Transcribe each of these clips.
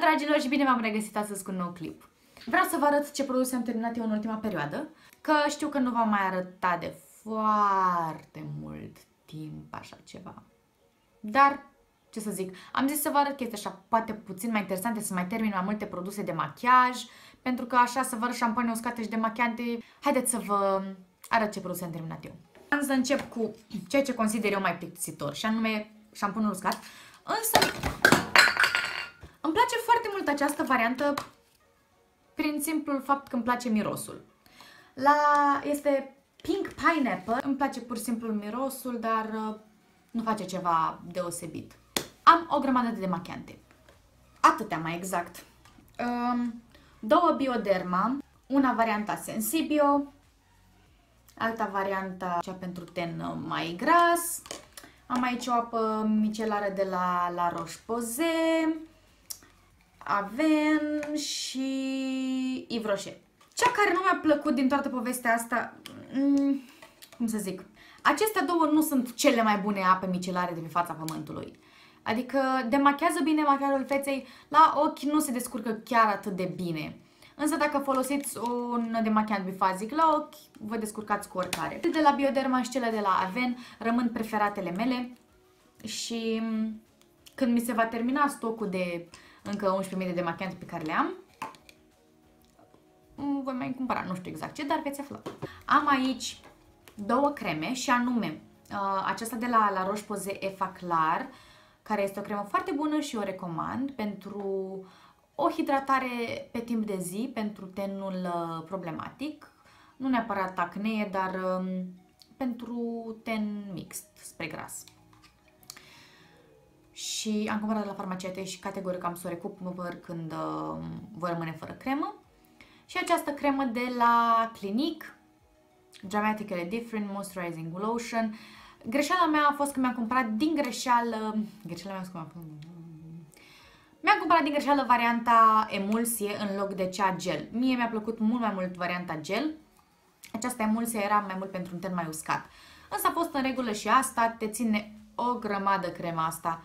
dragilor, și bine v-am regăsit astăzi cu un nou clip. Vreau să vă arăt ce produse am terminat eu în ultima perioadă, că știu că nu v-am mai arătat de foarte mult timp așa ceva. Dar, ce să zic, am zis să vă arăt chestii așa, poate puțin mai interesante, să mai termin mai multe produse de machiaj, pentru că așa să vă arăt șampoane uscate și demachiante. Haideți să vă arăt ce produse am terminat eu. Am să încep cu ceea ce consider eu mai plictisitor, și anume șamponul uscat. Însă îmi place foarte mult această variantă prin simplul fapt că îmi place mirosul. Este Pink Pineapple, îmi place pur și simplu mirosul, dar nu face ceva deosebit. Am o grămadă de demachiante. Atâtea mai exact. Două Bioderma, una varianta Sensibio, alta varianta cea pentru ten mai gras. Am aici o apă micelară de la Roche-Posay, Avène și Yves Rocher. Cea care nu mi-a plăcut din toată povestea asta, cum să zic, acestea două nu sunt cele mai bune ape micelare de pe fața pământului. Adică demachează bine machiajul feței, la ochi nu se descurcă chiar atât de bine. Însă dacă folosiți un demachiant bifazic la ochi, vă descurcați cu oricare. De la Bioderma și cele de la Avène rămân preferatele mele și când mi se va termina stocul de încă 11.000 de demachiante pe care le am, voi mai cumpăra, nu știu exact ce, dar veți afla. Am aici două creme și anume aceasta de la Roche-Posay Efa Clar, care este o cremă foarte bună și o recomand pentru o hidratare pe timp de zi, pentru tenul problematic, nu neapărat acnee, dar pentru ten mixt, spre gras. Și am cumpărat de la farmacie și categoric am să o recumpăr când voi rămâne fără cremă. Și această cremă de la Clinique, Dramatically Different Moisturizing Lotion. Greșeala mea a fost că mi-am cumpărat din greșeală... Mi-am cumpărat din greșeală varianta emulsie în loc de cea gel. Mie mi-a plăcut mult mai mult varianta gel. Această emulsie era mai mult pentru un ten mai uscat. Însă a fost în regulă și asta. Te ține o grămadă crema asta.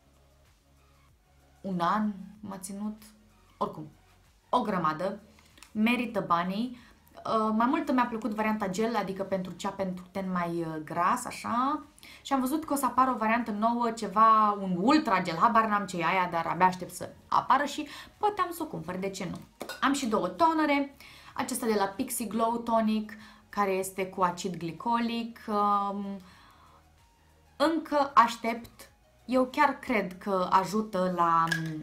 Un an m-a ținut. Oricum, o grămadă. Merită banii. Mai mult mi-a plăcut varianta gel, adică pentru ten mai gras, așa. Și am văzut că o să apară o variantă nouă, ceva, un ultra gel, habar n-am ce e aia, dar abia aștept să apară și poate am să o cumpăr, de ce nu. Am și două tonere, acesta de la Pixi Glow Tonic, care este cu acid glicolic. Încă aștept, eu chiar cred că ajută la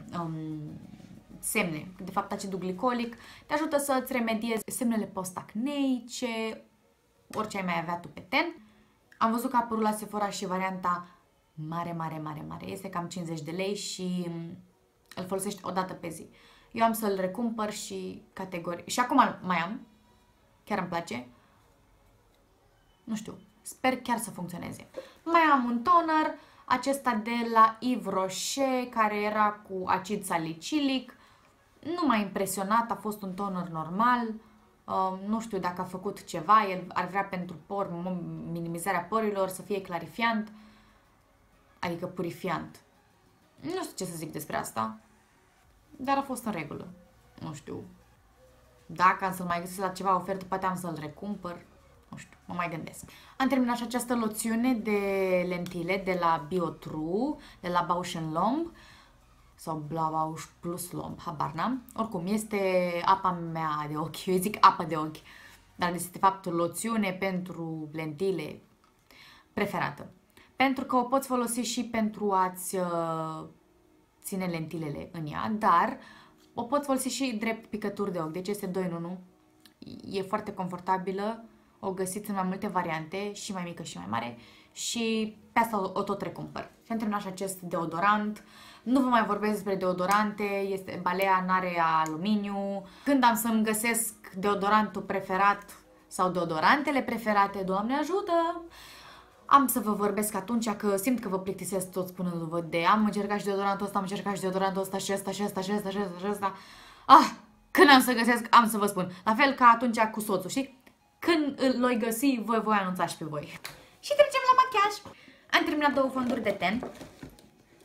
semne. De fapt, acidul glicolic te ajută să îți remediezi semnele post-acneice, orice ai mai avea tu pe ten. Am văzut că a apărut la Sephora și varianta mare. Este cam 50 de lei și îl folosești o dată pe zi. Eu am să-l recumpăr și categoric. Și acum mai am. Chiar îmi place. Nu știu. Sper chiar să funcționeze. Mai am un toner. Acesta de la Yves Rocher, care era cu acid salicilic. Nu m-a impresionat, a fost un toner normal. Nu știu dacă a făcut ceva, el ar vrea pentru por, minimizarea porilor, să fie clarifiant, adică purifiant. Nu știu ce să zic despre asta, dar a fost în regulă. Nu știu. Dacă am să-l mai găsesc la ceva ofertă, poate am să-l recumpăr. Nu știu, mă mai gândesc. Am terminat și această loțiune de lentile de la Biotrue, de la Bausch Lomb. Sau Bausch Plus Lomb, habar n-am. Oricum, este apa mea de ochi, eu zic apă de ochi, dar este de fapt loțiune pentru lentile preferată. Pentru că o poți folosi și pentru a-ți ține lentilele în ea, dar o poți folosi și drept picături de ochi, deci este 2 în 1. E foarte confortabilă, o găsiți în mai multe variante, și mai mică și mai mare, și pe asta o tot recumpăr. Și am terminat și acest deodorant. Nu vă mai vorbesc despre deodorante, este Balea, n-are aluminiu. Când am să-mi găsesc deodorantul preferat sau deodorantele preferate, Doamne ajută, am să vă vorbesc atunci, că simt că vă plictisesc tot spunându-vă de am încercat și deodorantul ăsta, am încercat și deodorantul ăsta și ăsta și ăsta și ăsta și ăsta și ăsta. Când am să găsesc, am să vă spun. La fel ca atunci cu soțul, știi? Când îl voi găsi, voi anunța și pe voi. Și trecem la machiaj. Am terminat două fonduri de ten.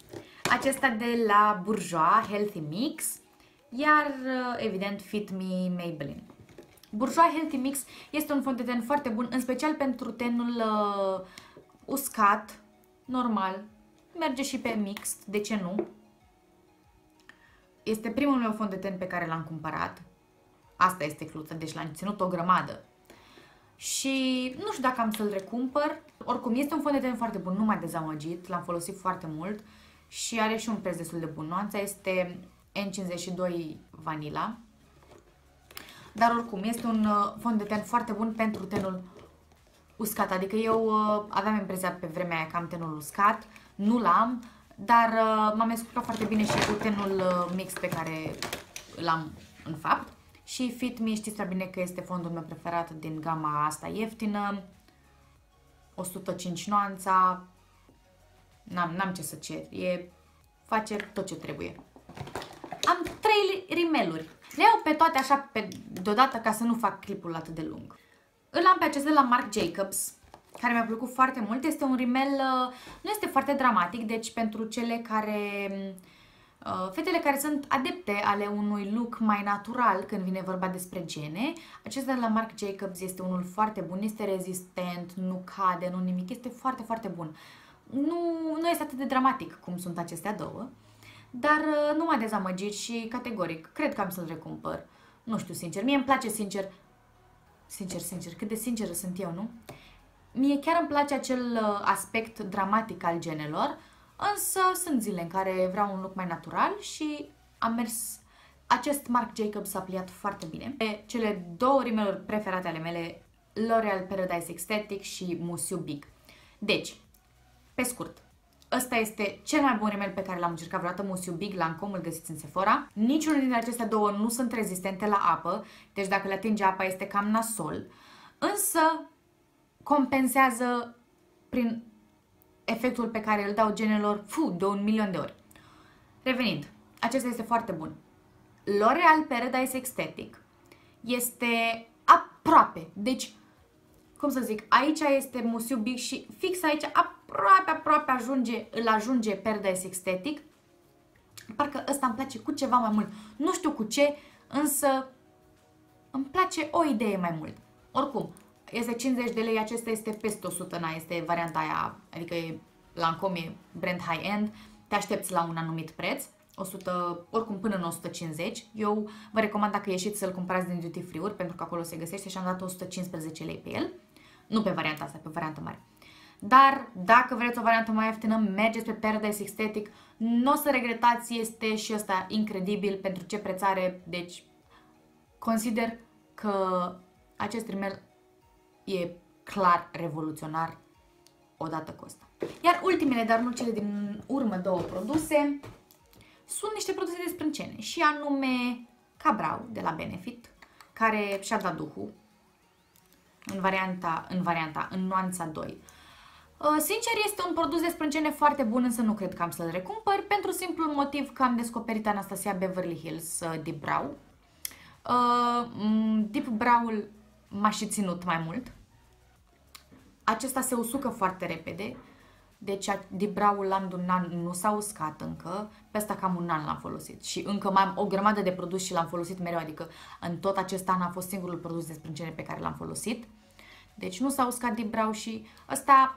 acesta de la Bourjois Healthy Mix, iar evident Fit Me Maybelline. Bourjois Healthy Mix este un fond de ten foarte bun, în special pentru tenul uscat, normal, merge și pe mixed, de ce nu? Este primul meu fond de ten pe care l-am cumpărat, asta este cluța, deci l-am ținut o grămadă. Și nu știu dacă am să-l recumpăr, oricum este un fond de ten foarte bun, nu m-a dezamăgit, l-am folosit foarte mult și are și un preț destul de bun. Nuanța este N52 Vanilla, dar oricum este un fond de ten foarte bun pentru tenul uscat, adică eu aveam impresia pe vremea aia că am tenul uscat, nu l-am, dar m-am descurcat foarte bine și cu tenul mix pe care l-am în fapt. Și Fit Me, știți prea bine că este fondul meu preferat din gama asta ieftină, 105 nuanța, n-am ce să cer, face tot ce trebuie. Am 3 rimeluri, le iau pe toate așa deodată ca să nu fac clipul atât de lung. Îl am pe acesta de la Marc Jacobs, care mi-a plăcut foarte mult, este un rimel, nu este foarte dramatic, deci pentru fetele care sunt adepte ale unui look mai natural când vine vorba despre gene, acesta de la Marc Jacobs este unul foarte bun, este rezistent, nu cade, nu nimic, este foarte, foarte bun. Nu este atât de dramatic cum sunt acestea două, dar nu m-a dezamăgit și categoric, cred că am să-l recumpăr. Nu știu, sincer, mie îmi place sincer, cât de sinceră sunt eu, nu? Mie chiar îmi place acel aspect dramatic al genelor, însă sunt zile în care vreau un look mai natural și am mers. Acest Marc Jacobs s-a pliat foarte bine. Cele 2 rimeluri preferate ale mele, L'Oreal Paradise Extatic și Musiu Big. Deci, pe scurt, ăsta este cel mai bun rimel pe care l-am încercat vreodată, Musiu Big, Lancome, îl găsiți în Sephora. Niciunul dintre acestea două nu sunt rezistente la apă, deci dacă le atinge apa este cam nasol, însă compensează prin efectul pe care îl dau genelor de 1.000.000 de ori. Revenind, acesta este foarte bun. L'Oreal Paradise Extatic este aproape, deci, cum să zic, aici este Musiu Big și fix aici aproape îl ajunge Paradise Extatic. Parcă ăsta îmi place cu ceva mai mult. Nu știu cu ce, însă îmi place o idee mai mult. Oricum, este 50 de lei, acesta este peste 100, este varianta aia, adică e Lancome, brand high-end, te aștepți la un anumit preț, 100, oricum până în 150. Eu vă recomand dacă ieșiți să-l cumpărați din duty free-uri, pentru că acolo se găsește și am dat 115 lei pe el. Nu pe varianta asta, pe varianta mare. Dar dacă vreți o variantă mai ieftină, mergeți pe Paradise Extatic, nu o să regretați, este și ăsta incredibil pentru ce preț are, deci consider că acest rimel e clar revoluționar odată cu asta. Iar ultimele, dar nu cele din urmă 2 produse, sunt niște produse de sprâncene și anume Ka-Brow de la Benefit, care și-a dat duhul în nuanța 2. Sincer, este un produs de sprâncene foarte bun, însă nu cred că am să-l recumpăr, pentru simplul motiv că am descoperit Anastasia Beverly Hills Deep Brow. Deep Brow-ul m-a și ținut mai mult. Acesta se usucă foarte repede, deci Deep Brow-ul l-am de un an, nu s-a uscat încă, pe asta cam un an l-am folosit și încă mai am o grămadă de produs și l-am folosit mereu, adică în tot acest an a fost singurul produs de sprâncene pe care l-am folosit. Deci nu s-a uscat Deep Brow și ăsta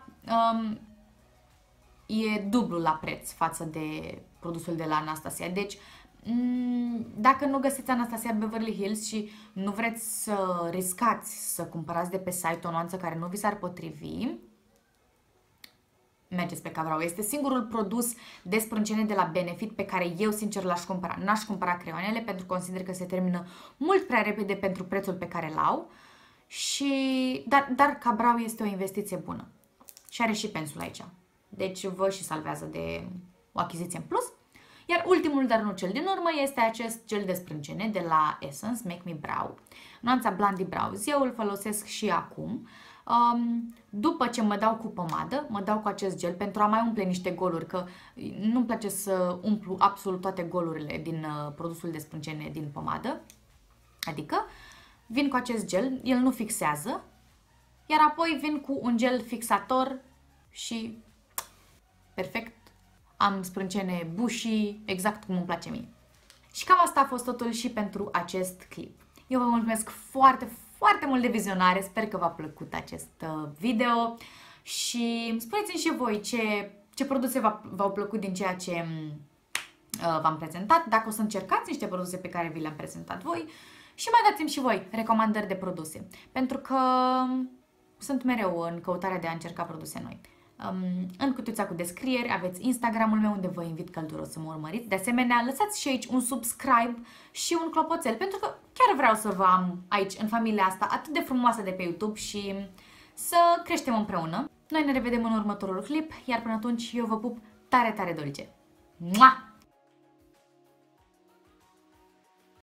e dublu la preț față de produsul de la Anastasia. Deci dacă nu găsiți Anastasia Beverly Hills și nu vreți să riscați să cumpărați de pe site o nuanță care nu vi s-ar potrivi, mergeți pe Ka-Brow. Este singurul produs de sprâncene de la Benefit pe care eu sincer l-aș cumpăra. N-aș cumpăra creioanele pentru că consider că se termină mult prea repede pentru prețul pe care l-au. Dar Ka-Brow este o investiție bună. Și are și pensul aici. Deci vă și salvează de o achiziție în plus. Iar ultimul, dar nu cel din urmă, este acest gel de sprâncene de la Essence Make Me Brow. Nuanța Blondie Brows. Eu îl folosesc și acum. După ce mă dau cu pomadă, mă dau cu acest gel pentru a mai umple niște goluri, că nu-mi place să umplu absolut toate golurile din produsul de sprâncene din pomadă. Adică vin cu acest gel, el nu fixează, iar apoi vin cu un gel fixator și perfect am sprâncene bushy, exact cum îmi place mie. Și cam asta a fost totul și pentru acest clip. Eu vă mulțumesc foarte, foarte mult de vizionare, sper că v-a plăcut acest video și spuneți-mi și voi ce produse v-au plăcut din ceea ce v-am prezentat, dacă o să încercați niște produse pe care vi le-am prezentat voi și mai dați-mi și voi recomandări de produse, pentru că sunt mereu în căutarea de a încerca produse noi. În cutuța cu descrieri aveți Instagramul meu unde vă invit călduros să mă urmăriți. De asemenea, lăsați și aici un subscribe și un clopoțel, pentru că chiar vreau să vă am aici, în familia asta atât de frumoasă de pe YouTube și să creștem împreună. Noi ne revedem în următorul clip, iar până atunci eu vă pup tare, tare dulce. Mua!